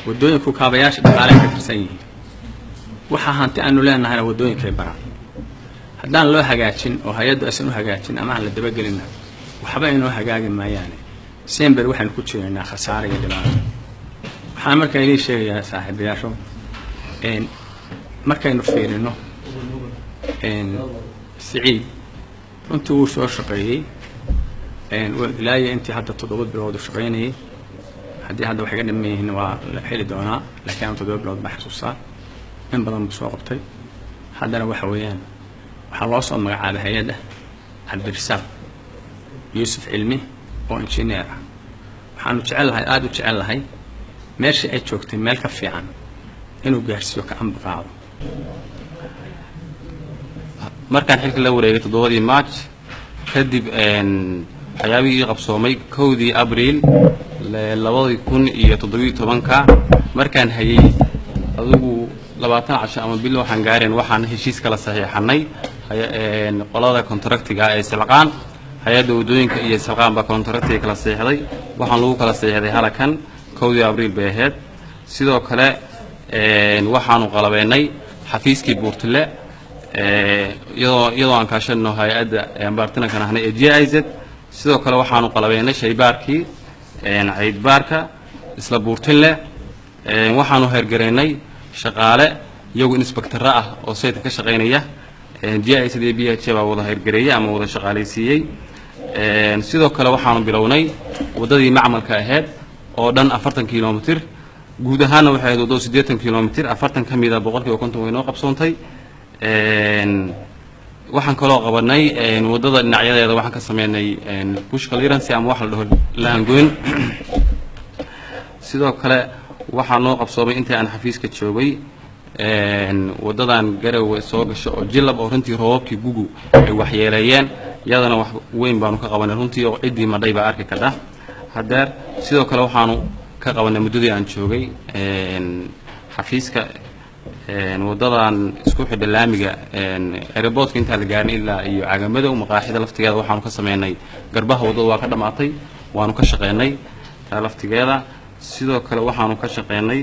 wadooyinku kaabayaasha dhaqaalaha ka tirsan yihiin waxa hanti aanu leenahay wadooyinka ay baraan haddaan loo hagaajin oo hay'addu aysan u hagaajin ama aan la dabagelin waxba inoo hagaagi maayaan sember waxaan ku jirnaa khasaare iyo dhibaato waxaan markaa idin sheegayaa saaxiibayaasho markaynu fiirino Saciid runtii uu soo shaqeeyay ilaa intii hadda 7 bilood u shaqeynayay haddii hadda wax ka dhameeyeen waa la xili doonaa laakiin 7 bilood ma xasuusaa in badan soo qabtay haddana waxa weeyaan waxaa loo soo magacaabay hay'adda Cabdirasaaq Yuusuf Cilmi oo injineer ah waxaanu jecelahay aad u jecelahay meeshii ay joogtay meel ka fiican inuu gaarsiiyo ka ambaqaado markaan xilka la wareegay 7 March kadib waxyaabihii qabsoomay 1 Abriil 2017 markaan hayay adigu 20 casho ama bil waxaan gaareen waxaan heshiis kala saxiixanay qolada kontraktiga ee Salqaan hay'adda wadooyinka iyo Salqaan ba kontraktiga kala saxiixday waxaan lagu kala saxiixday halakan 1 Abriil beeheed sidoo kale waxaanu qalabeynay xafiiskii Buurtile iyadoo aan kaashano hay'adda baartinakan ahnay GIZ sidoo kale waxaanu qalabeynay shaybaarkii ciidbaarka isla Buurtile waxaanu heergareynay shaqaale iyagu inspector ah oo sayidka ka shaqeynaya GIZ iyo BH baa wada heergareeyay ama wada shaqaaleysiiyay sidoo kale waxaanu bilownay wadadii macmalka ahayd oo dhan 40 kilomitir guud ahaan waxay waddo 80 kilomitir 40 kamida 150 way noo qabsoontay waxaan kaloo qabanay wadada dhinacyadeeda waxaan ka sameynay bush clearance ama wax la dhaho laangoyn sidoo kale waxaan noo qabsoomay intii aan xafiiska joogay wadadan Garowe soo gasho oo jilab oo runtii roobkii gugu ay waxyeeleeyeen iyadana wax weyn baanu ka qabanay runtii oo cidii madhay baa arki kada hadeer sidoo kale waxaanu ka qabanay muddadii aan joogay xafiiska wadadan isku xidha laamiga airportka inta la gaarin ilaa iyo cagamada oo maqaaxida laftigeeda waxaanu ka sameynay garbaha wadada waa ka dhamaatay waanu ka shaqeynay taa laftigeeda sidoo kale waxaanu ka shaqeynay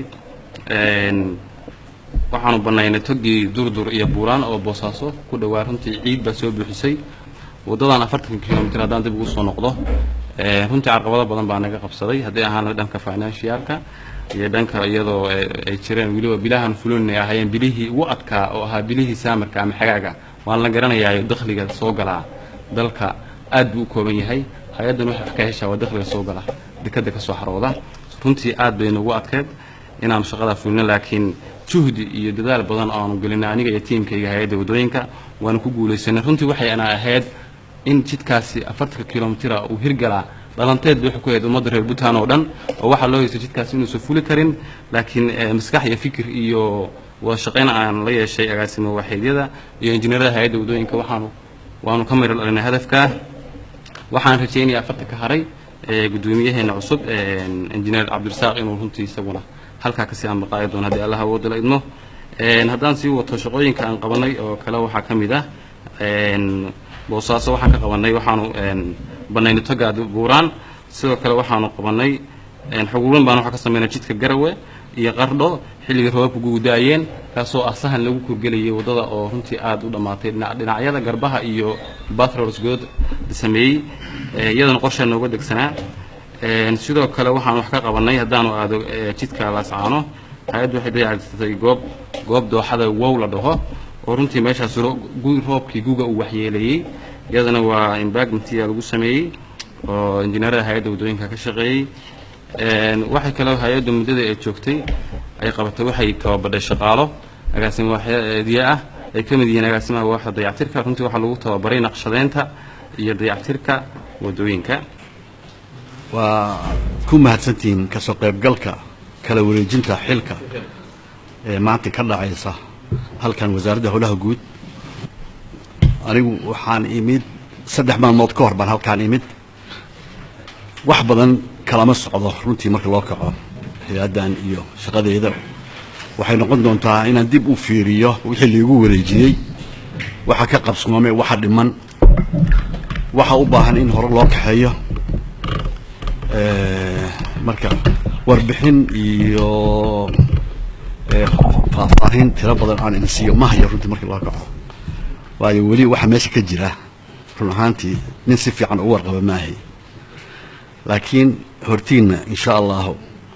waxaanu banaynay togii durdur iyo buuraan oo Boosaaso ku dhawaa runtii ciid ba soo buuxisay wadadan 40 kilomitir hadaan dib ugu soo noqdo runtii caqabado badan baa naga qabsaday haddii ahaan dhanka financialka iyo dhanka iyadoo ay jireen waliba bilahan fulunay ahayeen bilihii ugu adkaa oo ahaa bilihii saamarka ama xagaaga waan la garanayaa dakhliga soo gala dalka aad buu kooban yahay hay'adan waxa ka heshaa dakhliga soo gala dekada ka soo xarooda runtii aad bay nagu adkeed inaan shaqada fulino laakiin juhdi iyo dadaal badan aanu gelinay aniga iyo tiimkayga hay'adda wadooyinka waan ku guuleysanay runtii waxay ana ahayd in jidkaasi 40 kilomitir uu hirgala dhalanteed wuxuu ku yahay ummadda reer Butaan oo dhan oo waxa loo yeeshay jidkaasi inuu soo fuli karin laakiin maskax iyo fikir iyo wada shaqeyn aan la yeeshay agaasimo waaxeedyada iyo injineerada hay'adda wadooyinka waanu ka meel dhalinay hadafka waxaan rajaynayaa 40 ka haray gudoomiyaheena cusub injineer Cabdirasaaq inuu runtii isaguna halka ka sii amaqaay doon hadii Allah awood la idmo haddaan sii wato shaqooyinka aan qabanay oo kala waxa kamid ah Boosaaso waxaan ka qabanay waxaanu banaynay togaad buuraan sidoo kale waxaanu qabanay xuquuqan baan waxa ka sameynay jidka Garowe iyo Qardho xilliga roobku guudaayeen kaasoo asahan lagu kurgeliyay wadada oo runtii aad u dhamaatay dhinacyada garbaha iyo bathrooms good sameeyay iyadana qorshe nooga degsanaa sidoo kale waxaan wax ka qabanay haddaanu aado jidka la saano hay'addu waxay dayactirtay goob dooxada wow la dhaho oo runtii meeshaas roobkii guga uu waxyeeleeyay iyadana waa embankment lagu sameeyay oo injineerada hay'adda wadooyinka ka shaqeeyay waxay kale hay'addu muddada ay joogtay ay qabatay waxay tababaray shaqaalo agaasimo waaxyada ah ay kamid yihiin agaasimaha waaxda dayactirka runtii waxa lagu tababaray naqshadeynta iyo dayactirka wadooyinka waa ku mahadsantiin ka soo qaybgalka kala wareejinta xilka maanta ka dhacaysa halkan wasaaradda howlaha guud anigu waxaan imid 3 maalmood ka hor baan halkan imid wax badan kalama socdo runtii marka loo kaco hay'adan iyo shaqadeeda waxay noqon doontaa inaan dib u fiiriyo wixii lagu wareejiyay waxa ka qabsoomay waxa dhiman waxa u baahan in hore loo kaxeeyo marka warbixin iyo faahfaahin tiro badan aan idin siiyo ma hayo runtii markii loo kaco waayo weli waxa meesha ka jira run ahaantii nin si fiican ugu warqaba maahay laakiin hortiina insha allahu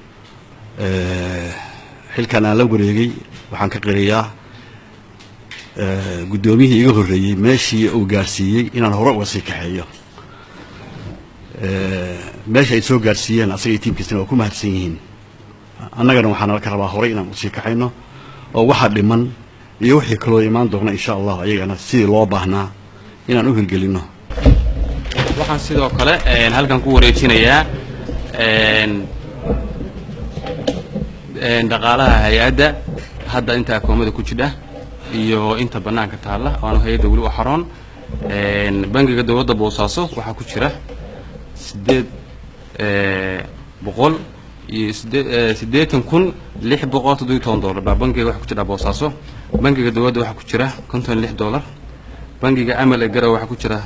xilkan aan la wareegay waxaan ka qirayaa guddoomiyihii iga horreeyey meeshii uu gaarsiiyey inaan hore uga sii kaxeeyo meesha ay soo gaarsiiyeen asaga iyo tiimkiisana waa ku mahadsan yihiin annagana waxaan nala ka rabaa horey inaan usii kaxayno oo waxa dhiman iyo wixii kaloo imaan doona insha allah ayagana sidii loo baahnaa inaan u hirgelino waxaan sidoo kale halkan ku wareejinayaa dhaqaalaha hay-adda hadda inta akoomada ku jira iyo inta banaanka taalla oo hay-adda weli u xaroon bangiga dowladda Boosaaso waxaa ku jira 8,617 dollar baa bangiga waxa ku jira Boosaaso bangiga dowladda waxa ku jira $56 bangiga Amal ee Garowe waxa ku jira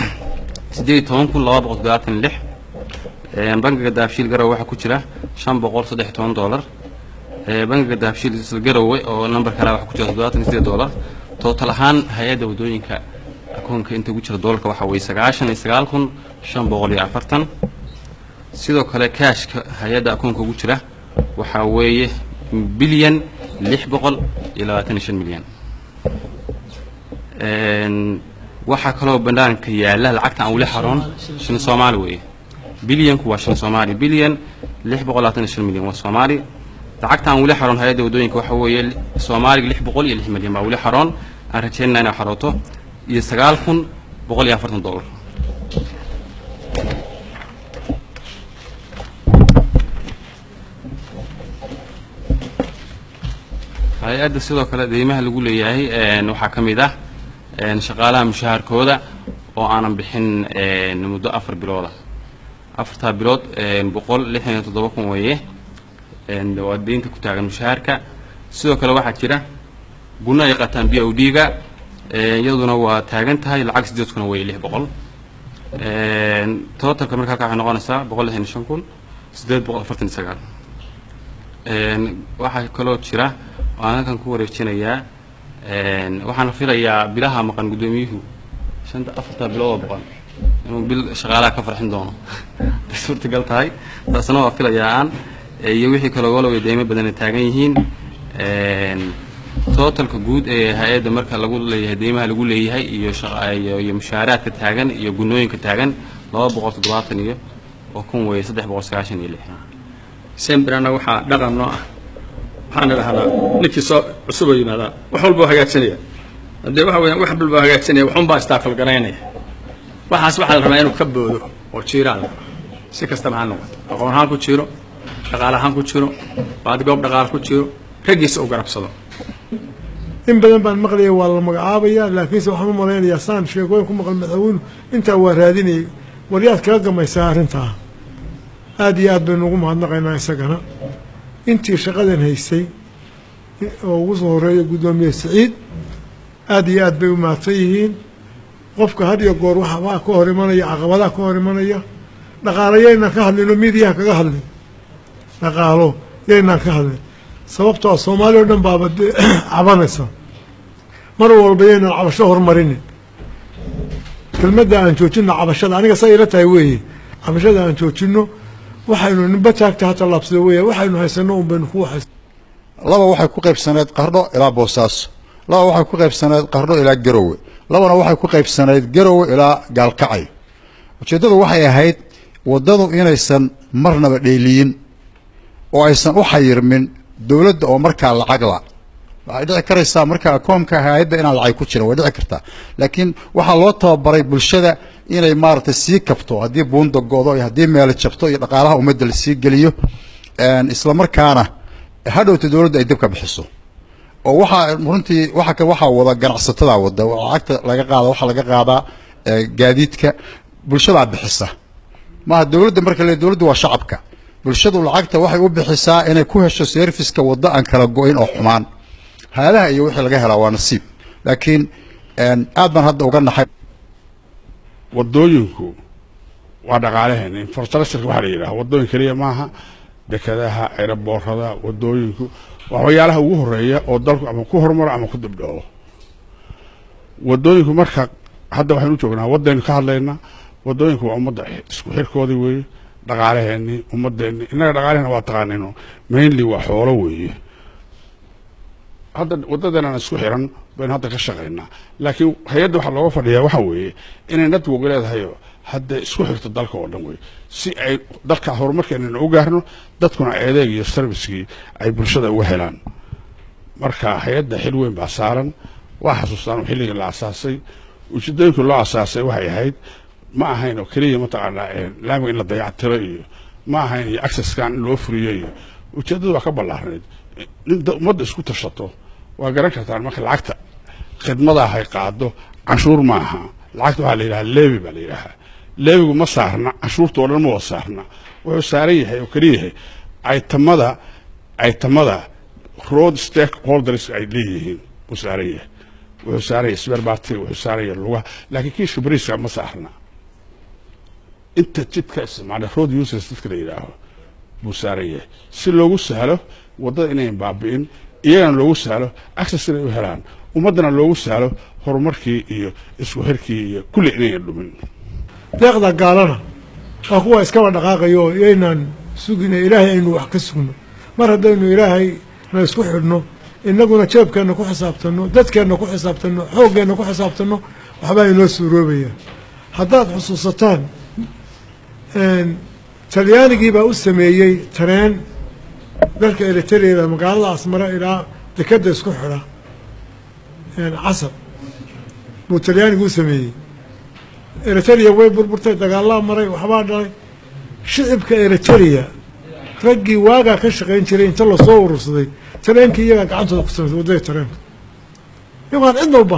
18,236 bangiga Daabshiil Garowe waxa ku jira $513 bangiga Daabshiil Garowe oo number kale waxa ku jira $78 total ahaan hay'adda wadooyinka akoonka inta ku jira dollarka waxa way 99,540 sidoo kale cash-ka hay'adda akoonka ku jira waxa weeye bilyan 625 milyan waxa kaloo banaanka yaala lacagta aan wali xaroon shan Soomaali weeye bilyanku waa shan Soomaali bilyan 625 milyan waa Soomaali lacagta aan wali xaroon hay'adda wadooyinka waxa weeye Soomaali 606 milyan baa wali xaroon aan rajaynaa inay xarooto iyo $9,140 hay-adda sidoo kale deymaha lagu leeyahay waxaa ka mid ah shaqaalaha mushaharkooda oo aanan bixin muddo 4 bilood ah 4 bilood 167 weeye waa deynta ku taagan mushaharka sidoo kale waxaa jira guna ay qataan BOD-ga iyaduna waa taagan tahay lacag 8 kun way 600 totalka markaa waxay noqonaysaa 165,849 waxa kaloo jira aan kan ku wareejinayaa waxaan filayaa bilaha maqan gudoomiyuhu 4 bilood oo boqon inuu bil shaqaalaha ka farxin doono suurtagal tahay taasna waa filayaa iyo wixii kale oo loo deymo badan taagan yihiin totalka guud ee hay'adda marka lagu leeyahay deymaha lagu leeyahay iyo shaqaayo iyo mushaaraadka taagan iyo gunooyinka taagan 270 iyo oo kun way 396 sembrana waxa dhaqan ah waxaan lahadaa ninkii soo cusub yimaada wax walba hagaagsanaya hadii waxa weeyaan wax walba hagaagsanaya waxun baa istaaqal garaynaya waxaas waxa la rabaa inuu ka boodo oo jiiraan si kasta ma noqoto aqoon ahaan ku jiro shaqaale ahaan ku jiro baad goob dhaqaal ku jiro ragiisa u garabsado in badan baan maqlay waa la magacaabaya laakiin waxaan u maleynayaa saan sheegoyn ku maqal madaxweynuhu inta waa raadinay wariyaad kala gamaysaa arinta aad iyo aad baynu ugu mahadnaqaynaa isagana intii shaqadan haysay oo ugu soo horeeyay gudoomiye Saciid aad iyo aad bay u maatay yihiin qofka had iyo goor waxa ka hor imanaya caqabadaha ka hor imanaya dhaqaalayayna ka hadlino midiyaha kaga hadlin dhaqaalo yayna ka hadlin sababtoo Soomaaliya dhan baa cabanaysa mar walba yayna cabasho hormarin kelmadda aan joojino cabashada aniga say ila tahay weeye cabashada aan joojino waxaynu ninba taagta hata labsado weeye waxaynu haysano un baynu ku waxay laba waxay ku qaybsaneed Qardho ilaa Boosaaso laba waxay ku qaybsaneed Qardho ilaa Garowe labana waxay ku qaybsaneed Garowe ilaa Gaalkacay ujeedadu waxay ahayd wadadu inaysan marnaba dheeliyin oo aysan u xayirmin dawladda oo markaa lacag la waxay dhici karaysaa markaa akoonka hay'adda inaan lacag ku jiro way dhici kartaa laakiin waxa loo tababaray bulshada inay maartay sii kabto hadii buundo goodo iyo hadii meel jabto iyo dhaqaalaha ummadda la sii geliyo isla markaana hadhowta dawladda ay dib ka bixiso oo waxa runtii waxa wada ganacsatada wada lacagta laga qaado waxa laga qaadaa gaadiidka bulshada bixisa ma dawladda marka la dawladdu waa shacabka bulshadu lacagta waxay u bixisaa inay ku hesho service-ka wada aan kala go'in oo xumaan haalaha iyo wixii laga helaa waa nasiib laakiin aad baan hadda uga naxay wadooyinku waa dhaqaalaheena infrastructure waxa la yiraahdo wadooyin kaliya maaha dekadaha aeroboorada wadooyinku waxyaalaha ugu horeeya oo dalku ama ku horumaro ama ku dibdhaco wadooyinku marka hadda waxaynu joognaa wadaynu ka hadlaynaa wadooyinku waa ummadda isku xirkoodii weeye dhaqaalaheennii ummaddeennii innaga dhaqaalehena waa taqaanayno mainly waa xoolo weeye hadda waddadanaan isku xiran baynu hadda ka shaqaynaa laakiin hay-adda waxaa looga fadhiyaa waxa weeye inay network leedahayo hadda isku xirto dalka oo dhan wey si ay dalka horumarkeenana u gaarno dadkuna adeeg iyo servicekii ay bulshada uga helaan marka hay-adda xil weyn baa saaran waa xasuustaan xilligii la asaasay ujeedooyinkii loo asaasay waxay ahayd ma ahayn oo keliya mataqaanaa laamiga in la dayactiro iyo ma ahayn iyo accesskan in loo furiyo iyo ujeeddadu waa ka ballaarnayd in ummadda isku tashato waa garan kartaan marka lacagta khidmadaah ay qaado canshuur ma aha lacagta waxaa la yidhaha leebi baa la yidhaahaa leebigu ma saarna canshuurta oo dhan ma wada saarna wuxuu saaran yahay oo keliya yahay aytamada road stakeholders ay leeyihiin buu saaran yahay wuxuu saaran yahay sberbartiga wuxuu saaran yahay lugaha laakiin kiishka bariiska ma saarna inta jidka isticmaala road users dadka la yidhaaho buu saaran yahay si loogu sahlo waddada inayn baabi'in iyagana loogu sahlo access inay u helaan ummaddana loogu sahlo horumarkii iyo isku xirkii iyo kulli inayan dhumin deeqda gaalana waa kuwa iskaba dhaqaaqayo oo iyaynaan sugina ilaahay aynu wax ka sugno mar haddaynu ilaahay na isku xidhno innaguna jeebkeenna ku xisaabtanno dadkeenna ku xisaabtanno xooggeenna ku xisaabtanno waxbaa inoo suuroobayaan haddaad xusuusataan talyaanigii baa u sameeyey tareen dalka eritreada magaalada asmara ilaa dekadda isku xidha casab buu talyaanigu u sameeyey eritrea way burburtay dagaalaa maray waxbaa dhalay shicibka eritrea raggii waagaa ka shaqayn jiray inta lasoo urursaday tareenkii iyagaa gacantooda ku samaysay waddada tareenka iyagaan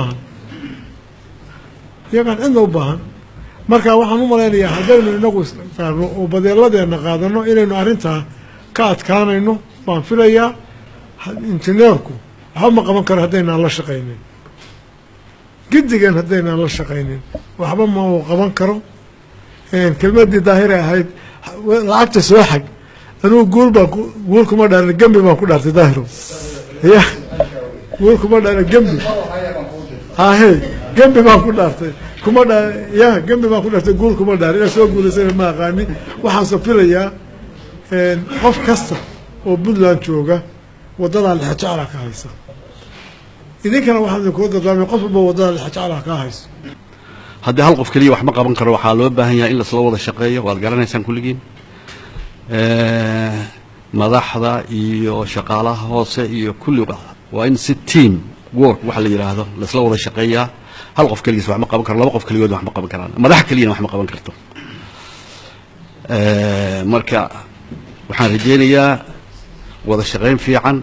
cidna u baahan marka waxaan u malaynayaa haddaynu inagu isqaarno oo badeeladeenna qaadano inaynu arrintaa ka adkaanayno baan filayaa injineerku waxba ma qaban karo haddaynaan la shaqaynin giddigan haddaynaan la shaqaynin waxba ma uu qaban karo kelmaddii daahira ahayd lacagta soo xag anugu guul kuma dhaarin gembi baan ku dhaartay daahiro ya guul kuma dhaarin gembi hahe gembi baan ku dhaartay kuma dha ya gembi baan ku dhaartay guul kuma dhaarin inaa soo guulaysana ma aqaani waxaanse filayaa qof kasta oo puntland jooga waddadaa lexajecla ka haysa idinkana waxaan idinkula dardaarmay qof walba waddadaa lexajecla ka hayso haddii hal qof keliya wax ma qaban karo waxaa loo baahan yahay in lasla wada shaqeeyo waad garanaysaan kulligiin madaxda iyo shaqaalaha hoose iyo kulliga waa in si team work waxa la yidhaahdo lasla wada shaqeeyaa hal qof keligiis wax ma qaban karo laba qof keligood wax ma qaban karaan madax keliyana wax ma qaban karto marka waxaan rajaynayaa wada shaqayn fiican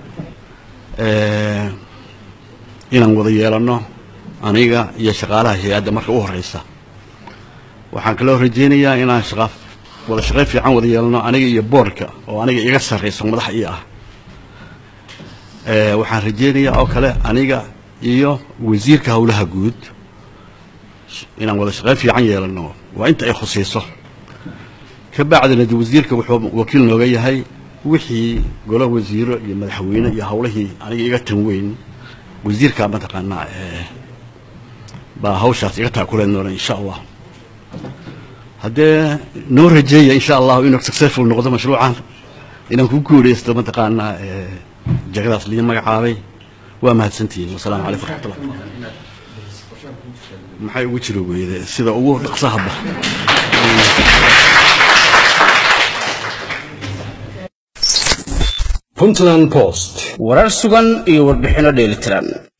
inaan wada yeelano aniga iyo shaqaalaha hay-adda marka u horeysa waxaan kaloo rajaynayaa inaan wada shaqayn fiican wada yeelano aniga iyo boorka oo aniga iga sarreyso madax ii ah waxaan rajaynayaa oo kale aniga iyo wasiirka howlaha guud inaan wada shaqayn fiican yeelano waa inta ay khusayso ka bacdina de wasiirka wuxuu wakiil nooga yahay wixii golo wasiiro iyo madaxweyne iyo howlihii aniga iga tan weyn wasiirka mataqaanaa baa hawshaas iga taakuleen doona insha allah haddee noo rajeeya insha allahu inuu successful noqdo mashruucan inaan ku guuleysto mataqaanaa jagadaas liin magacaabay waa mahadsantihiin wasalaamu calaykum waraxmatullah maxay ugu jiro weyde sida ugu dhaqsahaba Puntland Post warar sugan iyo warbixino dheelitiran